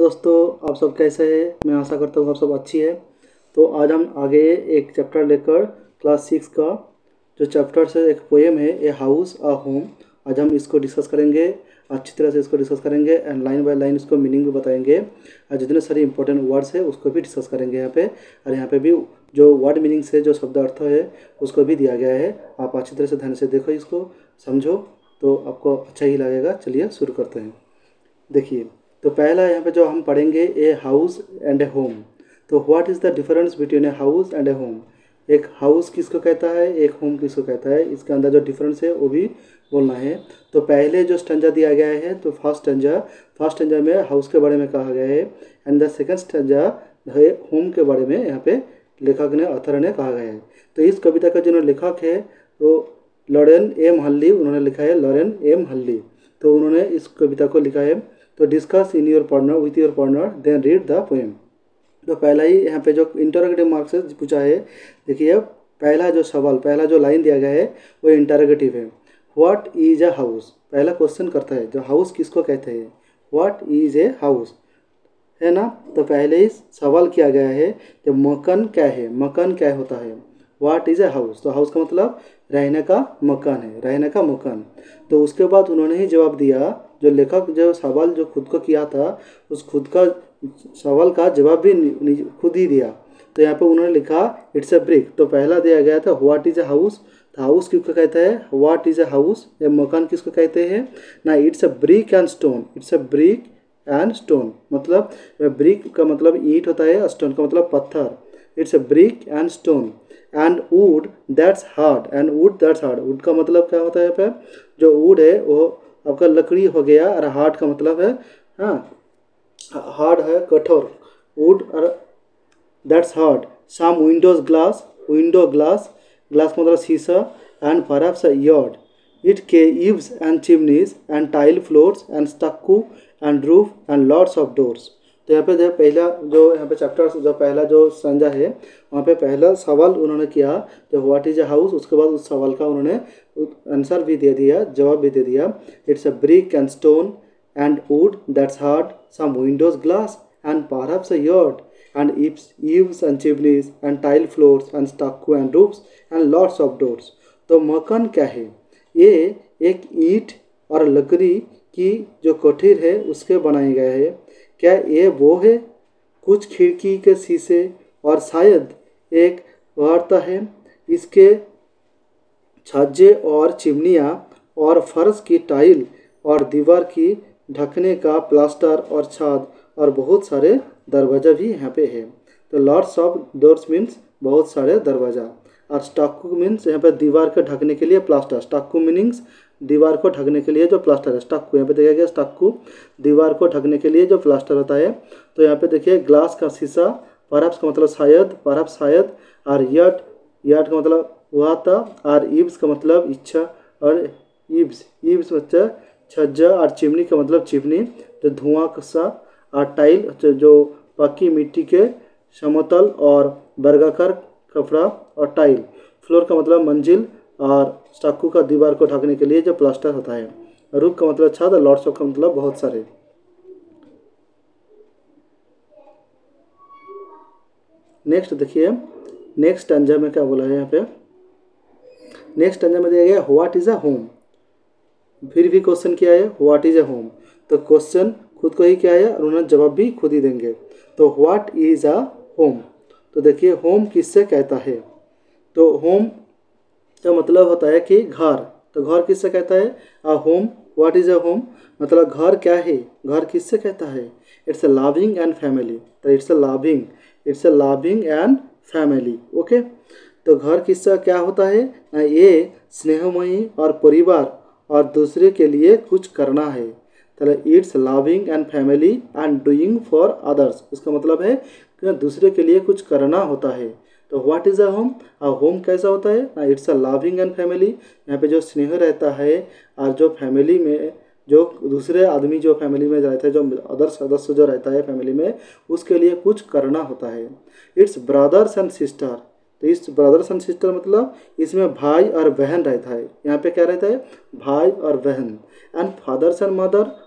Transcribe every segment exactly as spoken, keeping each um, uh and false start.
दोस्तों, आप सब कैसे हैं? मैं आशा करता हूँ आप सब अच्छी है। तो आज हम आगे एक चैप्टर लेकर क्लास सिक्स का जो चैप्टर से एक पोएम है ए हाउस अ होम, आज हम इसको डिस्कस करेंगे। अच्छी तरह से इसको डिस्कस करेंगे एंड लाइन बाय लाइन इसको मीनिंग भी बताएंगे और जितने सारे इंपॉर्टेंट वर्ड्स है उसको भी डिस्कस करेंगे यहाँ पे। और यहाँ पे भी जो वर्ड मीनिंग से जो शब्द अर्थ है उसको भी दिया गया है। आप अच्छी तरह से ध्यान से देखो, इसको समझो तो आपको अच्छा ही लगेगा। चलिए शुरू करते हैं। देखिए, तो पहला यहाँ पे जो हम पढ़ेंगे a house and a home. तो what is the difference between a house and a home? एक हाउस किसको कहता है, एक होम किसको कहता है, इसके अंदर जो डिफरेंस है वो भी बोलना है। तो पहले जो स्टैंजा दिया गया है, तो फर्स्ट स्टैंजा फर्स्ट स्टैंजा में हाउस के बारे में कहा गया है and the second stanza home के बारे में यहाँ पे लेखक ने ऑथर ने कहा गया है। तो इस कविता का जो लेखक है तो लॉरेन एम हल्ली, उन्होंने लिखा है लॉरेन एम हल्ली। तो उन्होंने इस कविता को लिखा है। तो discuss in your partner with your partner then read the poem. तो पहला ही यहाँ पे जो इंटरोगेटिव मार्क्स से पूछा है, देखिए पहला जो सवाल पहला जो लाइन दिया गया है वो इंटरोगेटिव है। What is a house? पहला क्वेश्चन करता है जो हाउस किसको कहते हैं, व्हाट इज ए हाउस, है ना। तो पहले ही सवाल किया गया है कि मकान क्या है, मकान क्या होता है। व्हाट इज ए हाउस, तो हाउस का मतलब रहने का मकान है, रहने का मकान। तो उसके बाद उन्होंने ही जवाब दिया, जो लेखक जो सवाल जो खुद को किया था उस खुद का सवाल का जवाब भी खुद ही दिया। तो यहाँ पे उन्होंने लिखा इट्स अ ब्रिक। तो पहला दिया गया था व्हाट इज ए हाउस, तो हाउस किसको कहते हैं, व्हाट इज ए हाउस, ये मकान किसको कहते हैं ना, it's a brick and stone, it's a brick and stone. मतलब ब्रिक का मतलब ईंट होता है, स्टोन का मतलब पत्थर। It's a brick and stone and wood that's hard, and wood that's hard, wood का मतलब क्या होता है यहाँ पे, जो वुड है वो आपका लकड़ी हो गया, और हार्ड का मतलब है हाँ हार्ड है, कठोर, वुड और that's hard. Some windows glass, window glass, glass का मतलब शीशा, and perhaps a yard, it के eaves and chimneys and tile floors and stucco and roof and lots of doors. तो यहाँ पे जो पहला जो यहाँ पे चैप्टर जो पहला जो संजा है वहाँ पे पहला सवाल उन्होंने किया जो व्हाट इज ए हाउस, उसके बाद उस सवाल का उन्होंने आंसर भी दे दिया, जवाब भी दे दिया। It's a brick and stone and wood that's hard, some windows glass and perhaps a yard एंड eaves and chimneys and tile floors and stucco and roofs and lots of doors। तो मकान क्या है, ये एक ईंट और लकड़ी की जो कोठरी है उसके बनाए गए है। क्या ये वो है, कुछ खिड़की के शीशे और शायद एक वार्ता है, इसके छज्जे और चिमनियाँ और फर्श की टाइल और दीवार की ढकने का प्लास्टर और छाद और बहुत सारे दरवाजा भी यहाँ पे है। तो लॉट्स ऑफ डोर्स मीन्स बहुत सारे दरवाज़ा, और स्टक्कू मीन्स यहाँ पे दीवार को ढकने के लिए प्लास्टर, स्टक्कू मीनिंग्स दीवार को ढकने के लिए जो प्लास्टर है, स्टक्कू यहाँ पे देखा गया, स्टक्कू दीवार को ढकने के लिए जो प्लास्टर होता है। तो यहाँ पे देखिए ग्लास का शीशा, परहैप्स का मतलब शायद, परहैप्स शायद, और यार्ड, यार्ड का मतलब हुआ था, और ईव्स का मतलब इच्छा, और ईव्स ईव्स मतलब छज्जा, और चिमनी का मतलब चिमनी जो धुआं सा, और टाइल जो पक्की मिट्टी के समतल और वर्गाकार कपड़ा और टाइल, फ्लोर का मतलब मंजिल, और स्टक्कू का दीवार को ढकने के लिए जो प्लास्टर होता है, रूफ का मतलब छत, और लॉट्स ऑफ का मतलब बहुत सारे। नेक्स्ट देखिए, नेक्स्ट स्टैंजा में क्या बोला है यहाँ पे, नेक्स्ट स्टैंजा में दिया गया व्हाट इज अ होम। फिर भी क्वेश्चन किया है व्हाट इज अ होम, तो क्वेश्चन खुद को ही क्या है और उन्होंने जवाब भी खुद ही देंगे। तो व्हाट इज अ होम, तो देखिए होम किससे कहता है, तो होम का मतलब होता है कि घर। तो घर किससे कहता है, a home, what is a home मतलब घर क्या है, घर किससे कहता है, it's a loving and family. तो it's a loving, it's a loving and family, okay. तो घर किससे क्या होता है, ये स्नेहमयी और परिवार और दूसरे के लिए कुछ करना है। तो it's loving and family and doing for others, इसका मतलब है कि दूसरे के लिए कुछ करना होता है। तो what is a home, a home कैसा होता है ना, it's a loving and family, यहाँ पे जो स्नेह रहता है, और जो फैमिली में जो दूसरे आदमी जो फैमिली में रहता है, जो अदर सदस्य जो रहता है फैमिली में, उसके लिए कुछ करना होता है। इट्स ब्रदर्स एंड सिस्टर, तो इस ब्रदर्स एंड सिस्टर मतलब इसमें भाई और बहन रहता है, यहाँ पे क्या रहता है, भाई और बहन। एंड फादर्स एंड मदर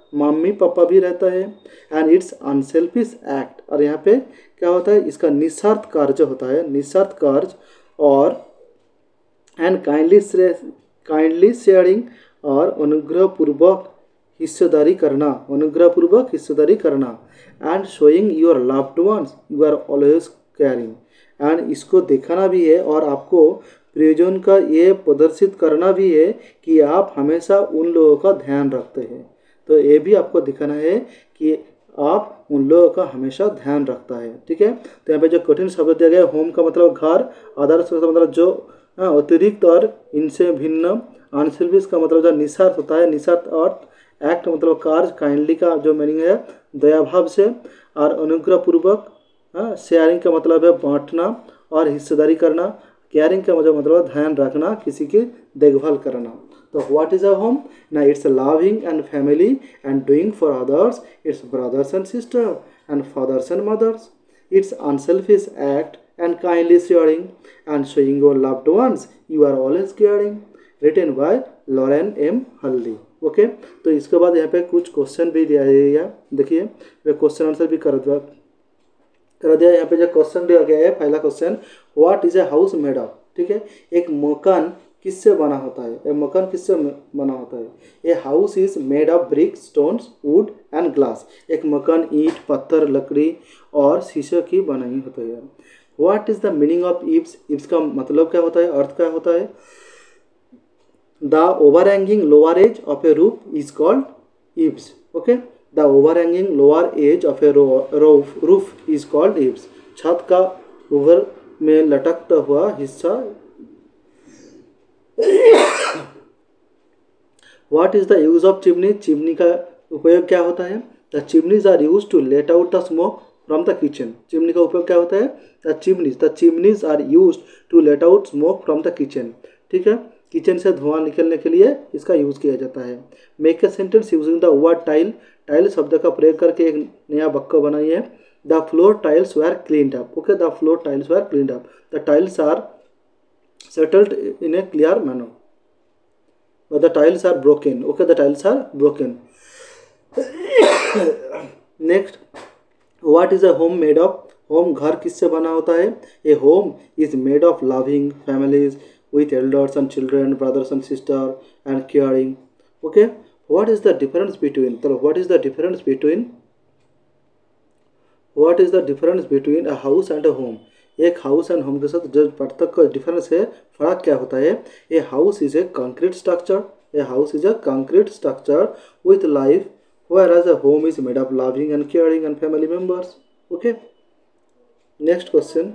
मम्मी पापा भी रहता है। एंड इट्स अनसेल्फिश एक्ट, और यहाँ पे क्या होता है, इसका निस्वार्थ कार्य होता है, निस्वार्थ कार्य। और एंड काइंडली काइंडली शेयरिंग, और अनुग्रहपूर्वक हिस्सेदारी करना, अनुग्रहपूर्वक हिस्सेदारी करना। And showing your loved ones you are always caring, and इसको दिखाना भी है और आपको प्रियजन का ये प्रदर्शित करना भी है कि आप हमेशा उन लोगों का ध्यान रखते हैं। तो ये भी आपको दिखाना है कि आप उन लोगों का हमेशा ध्यान रखता है। ठीक है, तो यहाँ पे जो कठिन शब्द दिया गया है, होम का मतलब घर, आदर्श का मतलब जो अतिरिक्त और इनसे भिन्न, अनसेल्फिश का मतलब जो निस्वार्थ होता है, निस्वार्थ अर्थ, एक्ट मतलब कार्य, काइंडली का जो मीनिंग है दया भाव से, और अनुग्रहपूर्वक, शेयरिंग का मतलब है बांटना और हिस्सेदारी करना, केयरिंग का मतलब मतलब ध्यान रखना, किसी की देखभाल करना। तो व्हाट इज अ होम ना, it's loving and family and doing for others, it's brothers and sister and fathers and mothers, it's unselfish act and kindly sharing and showing your loved ones you are always caring, written by Lauren M Haldi. Okay, तो इसके बाद यहाँ पे कुछ question भी दिया है, देखिए वे क्वेश्चन आंसर भी कर दिया कर दिया यहाँ पे जो क्वेश्चन दिया गया है, पहला question, what is a house made of. ठीक है, एक मकान किससे बना होता है, एक मकान किससे बना होता है। A house is made of brick, stones, wood and glass, एक मकान ईंट, पत्थर, लकड़ी और शीशे की बनाई होती है। What is the meaning of eaves, eaves का मतलब क्या होता है, अर्थ क्या होता है। The overhanging lower edge of a roof is called eaves. Okay, the overhanging lower edge of a roof roof is called eaves, छत का ऊपर में लटकता हुआ हिस्सा। What is the use of chimney, chimney का उपयोग क्या होता है। The chimneys are use to let out the smoke from the kitchen, chimney का उपयोग क्या होता है। The chimneys the chimneys are use to let out smoke from the kitchen. ठीक है, किचन से धुआं निकलने के लिए इसका यूज किया जाता है। Make a sentence using the word tile, tile शब्द का प्रयोग करके एक नया वाक्य बनाइए। The floor tiles were cleaned up. Okay, the floor tiles were cleaned up, the tiles are settled in a clear manner, but the tiles are broken. Okay, the tiles are broken. Next, what is a home made of, home घर किससे बना होता है। a home is made of loving families with elders and children, brothers and sister and caring. Okay, what is the difference between, so what is the difference between what is the difference between a house and a home, एक house and home के साथ जो पार्थक्य difference है, फर्क क्या होता है। A house is a concrete structure, a house is a concrete structure with life, whereas a home is made of loving and caring and family members. Okay, next question,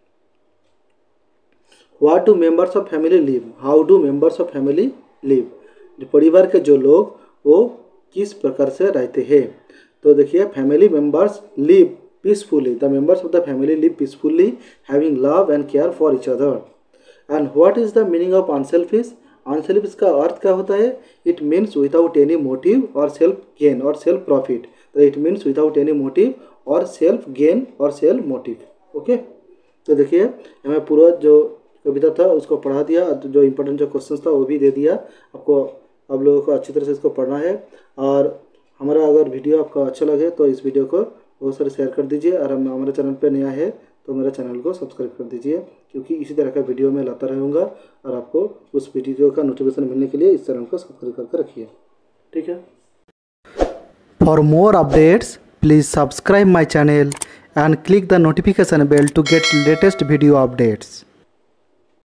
what do members of family live, how do members of family live, परिवार के जो लोग वो किस प्रकार से रहते हैं। तो देखिए, family members live peacefully, the members of the family live peacefully, having love and care for each other. And what is the meaning of unselfish, unselfish का अर्थ क्या होता है। it means without any motive or self gain or self profit, तो it means without any motive or self gain or self motive. Okay, तो देखिए हमें पूरा जो कविता था उसको पढ़ा दिया, जो इम्पोर्टेंट जो क्वेश्चन था वो भी दे दिया आपको। आप लोगों को अच्छी तरह से इसको पढ़ना है, और हमारा अगर वीडियो आपको अच्छा लगे तो इस वीडियो को बहुत सारे शेयर कर दीजिए, और हम हमारे चैनल पे नया है तो मेरे चैनल को सब्सक्राइब कर दीजिए, क्योंकि इसी तरह का वीडियो मैं लाता रहूँगा, और आपको उस वीडियो का नोटिफिकेशन मिलने के लिए इस चैनल को सब्सक्राइब करके रखिए। ठीक है, for more updates please subscribe my channel and click the notification bell to get latest video updates.